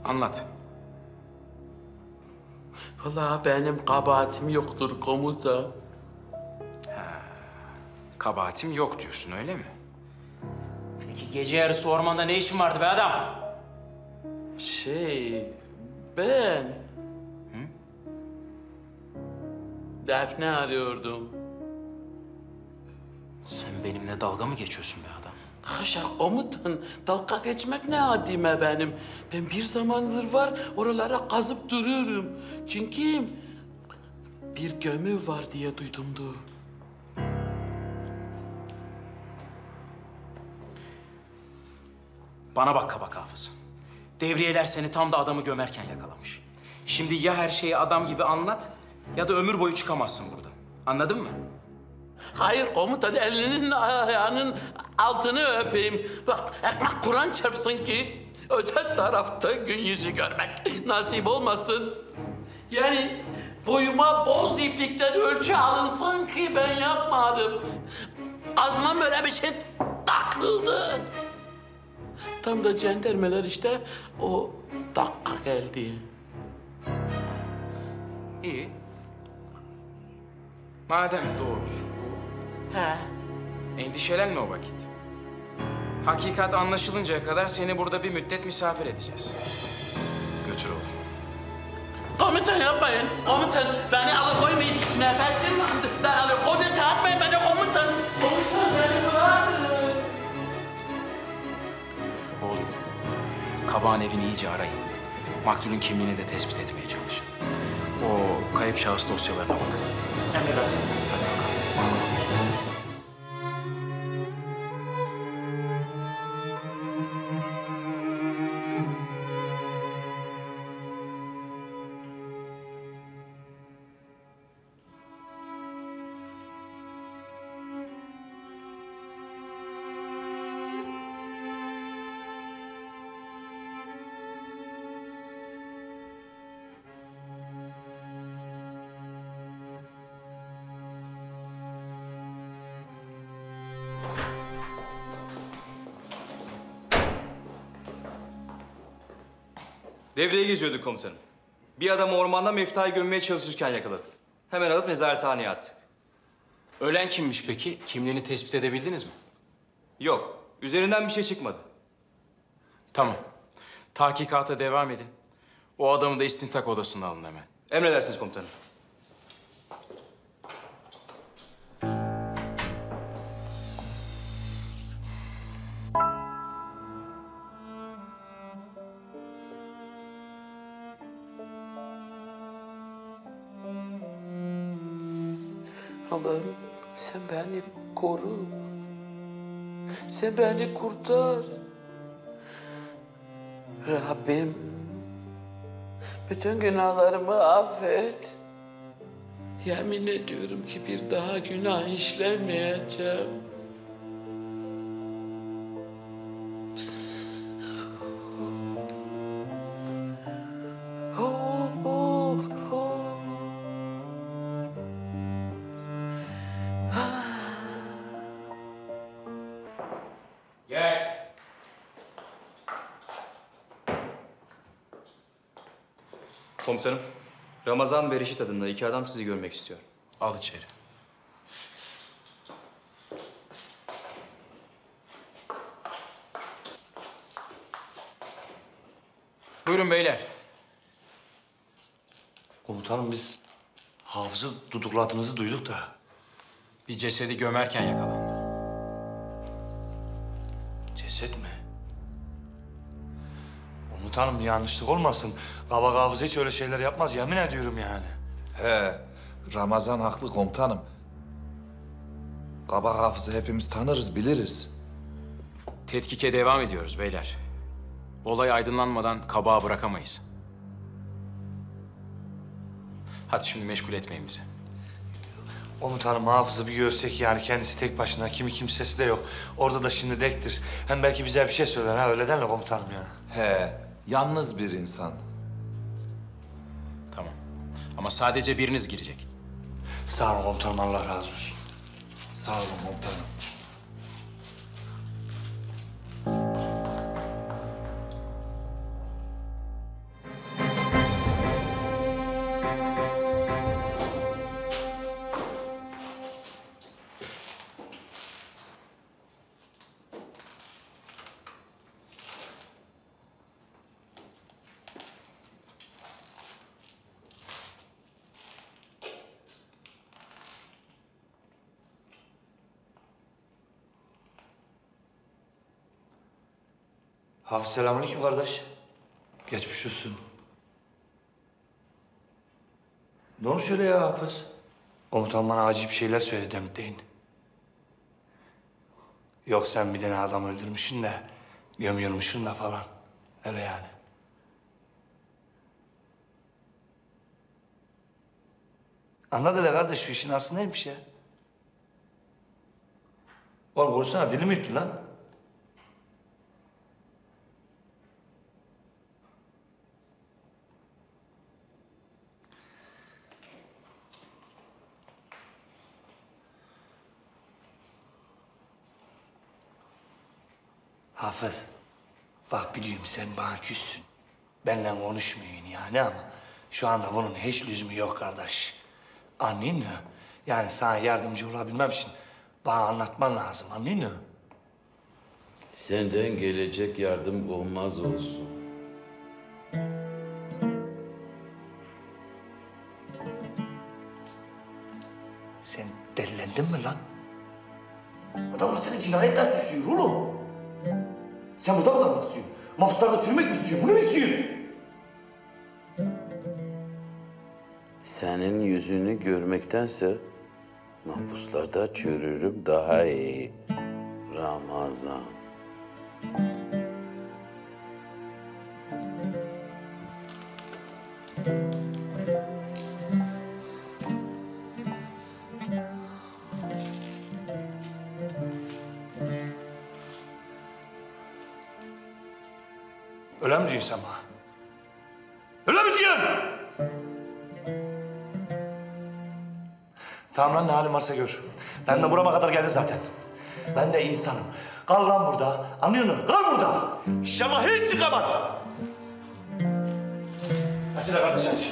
Anlat. Vallahi benim kabahatim yoktur komutan. Kabahatim yok diyorsun, öyle mi? Peki gece yarısı ormanda ne işin vardı be adam? Ben... Defne arıyordum. Sen benimle dalga mı geçiyorsun be adam? Haşa komutan, dalga geçmek ne haddime benim. Ben bir zamandır var, oralara kazıp duruyorum. Çünkü bir gömü var diye duydumdu. Bana bak kabak hafız. Devriyeler seni tam da adamı gömerken yakalamış. Şimdi ya her şeyi adam gibi anlat ya da ömür boyu çıkamazsın buradan. Anladın mı? Hayır komutan, elinin ayağının altını öpeyim. Bak, ekmek Kur'an çarpsın ki öte tarafta gün yüzü görmek nasip olmasın. Yani boyuma boz iplikten ölçü alınsın ki ben yapmadım. Azma böyle bir şey takıldı. Tam da cendermeler işte o dakika geldi. İyi. Madem doğrusu bu, He. endişelenme o vakit. Hakikat anlaşılıncaya kadar seni burada bir müddet misafir edeceğiz. Götür oğlum. Komutan yapmayın. Komutan beni alıkoymayın. Nefesim daralıyor. Kodese atmayın beni komutan. Komutan beni bırakın. Oğlum, kabağın evini iyice arayın. Maktulün kimliğini de tespit etmeye çalışın. O kayıp şahıs dosyalarına bakın. Emredersin. Hadi bakalım. Devreye geziyorduk komutanım. Bir adamı ormanda Mefta'yı gömmeye çalışırken yakaladık. Hemen alıp nezarethaneye attık. Ölen kimmiş peki? Kimliğini tespit edebildiniz mi? Yok, üzerinden bir şey çıkmadı. Tamam. Tahkikata devam edin. O adamı da istintak odasına alın hemen. Emredersiniz komutanım. Allah'ım sen beni koru. Sen beni kurtar. Rabbim bütün günahlarımı affet. Yemin ediyorum ki bir daha günah işlemeyeceğim. Oh, oh, oh. Gel. Komutanım, Ramazan ve Reşit adında iki adam sizi görmek istiyor. Al içeri. Buyurun beyler. Komutanım biz Hafız'ı tutukladığınızı duyduk da. Bir cesedi gömerken yakalandı. Ceset mi? Komutanım bir yanlışlık olmasın. Kabak Hafız hiç öyle şeyler yapmaz yemin ediyorum yani. He, Ramazan haklı komutanım. Kabak Hafız'ı hepimiz tanırız, biliriz. Tetkike devam ediyoruz beyler. Olay aydınlanmadan kabağı bırakamayız. Hadi şimdi meşgul etmeyin bizi. Komutanım Hafız'ı bir görsek yani kendisi tek başına kimi kimsesi de yok. Orada da şimdi dektir. Hem belki bize bir şey söyler ha öyle derler komutanım ya. He, yalnız bir insan. Tamam. Ama sadece biriniz girecek. Sağ olun komutanım Allah razı olsun. Sağ olun komutanım. Hafız selamünaleyküm kardeş. Geçmiş olsun. Ne olmuş öyle ya Hafız? Komutan bana acil bir şeyler söyledi demin. Yok sen bir tane adam öldürmüşsün de gömüyormuşsun da falan. Öyle yani. Anladın hele kardeş şu işin aslı neymiş ya? Oğlum konuşsana dilini mi yuttun lan? Hafız, bak biliyorum sen bana küssün. Benimle konuşmuyorsun yani ama şu anda bunun hiç lüzumu yok kardeş. Anladın mı? Yani sana yardımcı olabilmem için bana anlatman lazım, anladın mı? Senden gelecek yardım olmaz olsun. Sen delilendin mi lan? Adamlar seni cinayetten suçluyor oğlum. Sen burada mı kalmak istiyorsun? Mahpuslarda çürümek mi istiyorsun? Bunu mu istiyorsun? Senin yüzünü görmektense mahpuslarda çürürüm daha iyi. Ramazan. Öyle mi diyorsun sen bana? Öyle mi diyorsun? Tamam lan ne halin varsa gör. Ben de burama kadar geldi zaten. Ben de insanım. Kal lan burada. Anlıyor musun? Kal burada. İnşallah hiç çıkamam. Açın kardeş aç.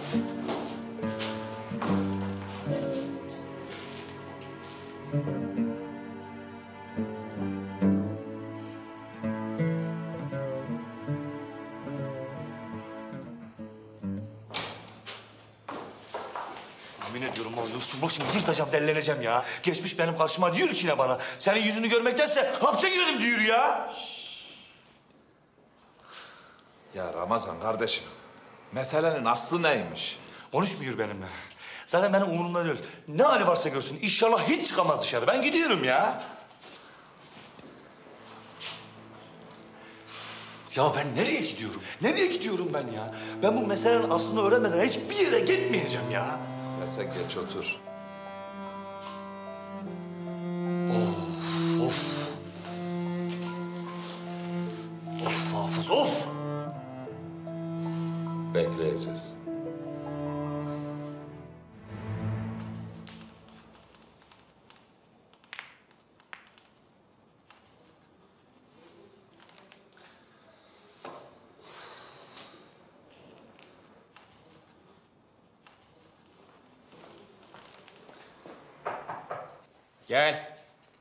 Yemin ediyorum var Yusuf, başımı yırtacağım, delleneceğim ya. Geçmiş benim karşıma diyor ki ne bana? Senin yüzünü görmektense hapse girelim diyor ya. Ya Ramazan kardeşim, meselenin aslı neymiş? Konuşmuyor benimle. Zaten benim umurumda değil. Ne hali varsa görsün. İnşallah hiç çıkamaz dışarı. Ben gidiyorum ya. Ya ben nereye gidiyorum? Nereye gidiyorum ben ya? Ben bu meselenin aslını öğrenmeden hiçbir yere gitmeyeceğim ya. Ya sen geç otur. Of. Of Hafız, of. Bekleyeceğiz. Gel.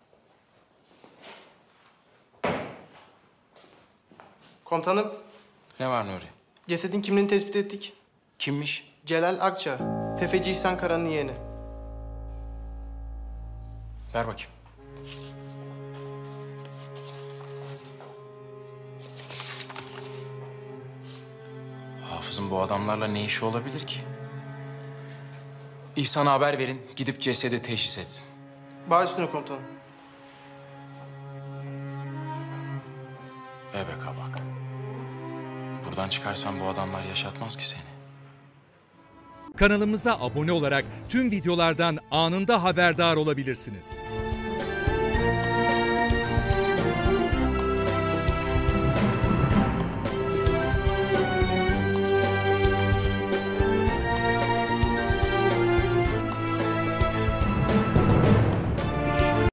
Komutanım, Ne var Nuri? cesedin kimliğini tespit ettik. Kimmiş? Celal Akça, tefeci İhsan Kara'nın yeğeni. Ver bakayım. Hafız'ın bu adamlarla ne işi olabilir ki? İhsan'a haber verin, gidip cesedi teşhis etsin. Baş üstüne komutanım. Ebe kabak. Buradan çıkarsan bu adamlar yaşatmaz ki seni. Kanalımıza abone olarak tüm videolardan anında haberdar olabilirsiniz.